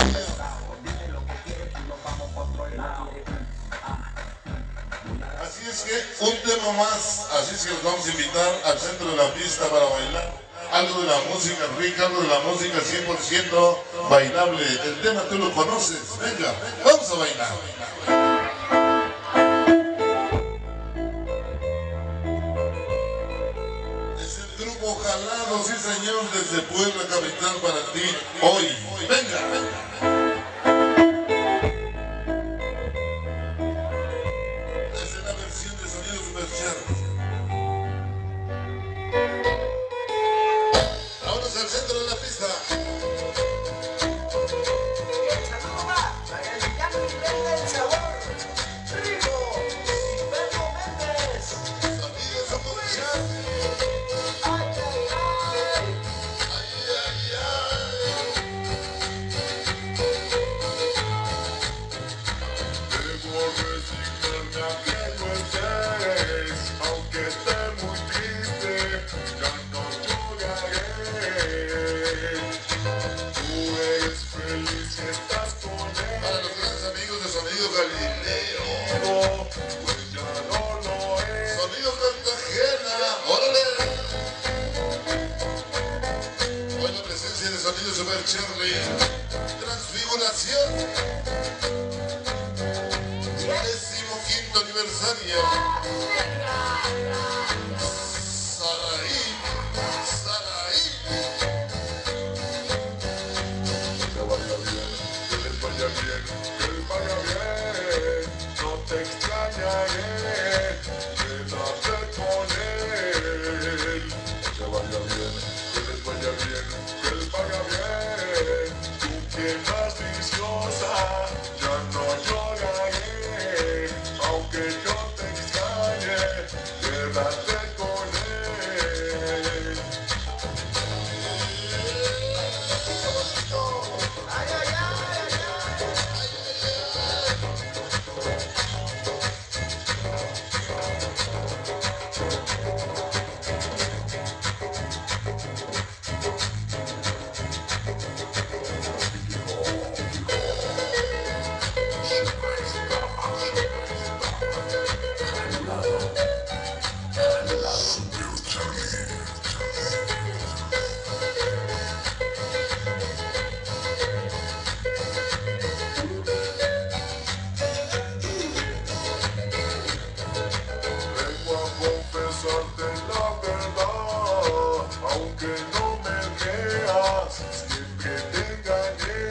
Así es que un tema más, así es que los vamos a invitar al centro de la pista para bailar. Algo de la música rica, algo de la música 100% bailable. El tema tú lo conoces, venga, vamos a bailar. Es el grupo Jalado, sí señor, desde Puebla capital para ti, hoy. Venga, venga. Vámonos al centro de la pista. Sonido Cartagena, órale. Hoy la presencia de Sonido Super Charlie. Transfiguración. 15º aniversario. Saraí, Saraí. Que vaya bien, que les vaya bien, que les vaya bien. No te extrañaré, quédate con él. Que vaya bien, que les vaya bien, que les vaya bien. Tú que más viciosa, ya no lloraré. Aunque yo te extrañe, quédate con él. Ay, ay, ay, ay, la verdad, aunque no me creas, siempre te engañé.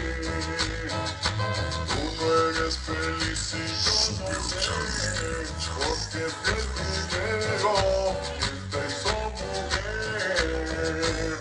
Tú no eres feliz y yo no sé, porque fui el primero quien te hizo mujer.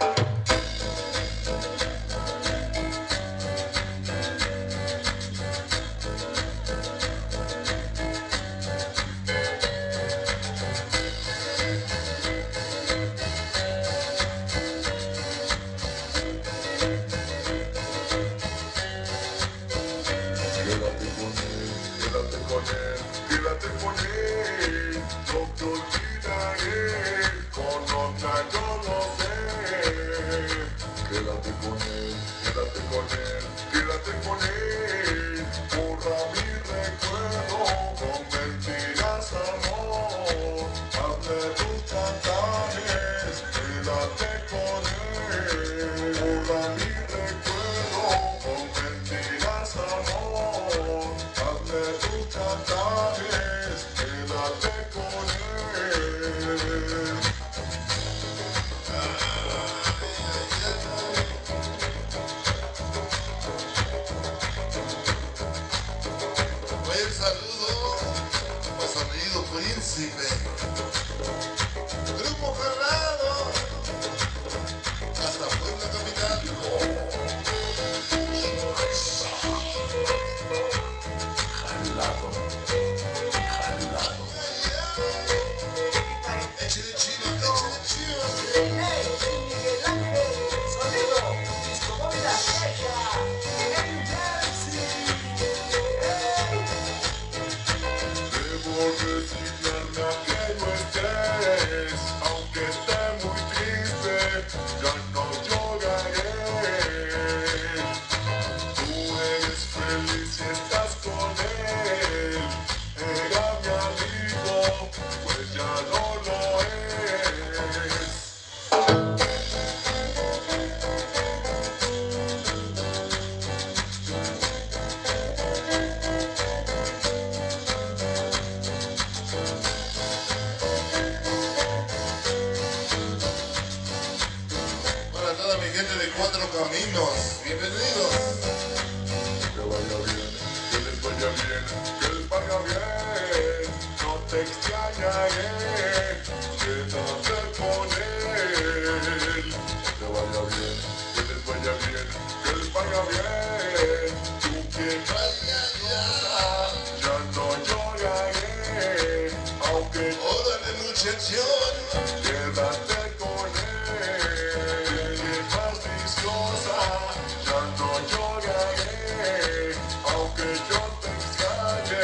Quédate con él, no te olvidaré, con otra yo lo sé. Quédate con él, quédate con él, quédate con él, borra mi recuerdo, con mentiras amor, hazle tus chantajes, quédate con él, borra mi recuerdo, con mentiras amor, hazle tus chantajes, quédate con él. Buen saludo a Sonido Príncipe. Grupo Jalado. Hasta Puebla capital. Jalado. Jalado. Échale chido, échale chido. Miguel Ángel, Sonido, Disco Móvil Azteca, New Jersey. Debo resignarme a aquella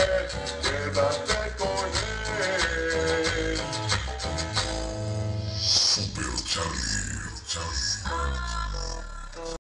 bien, quédate con él. Super Charlie.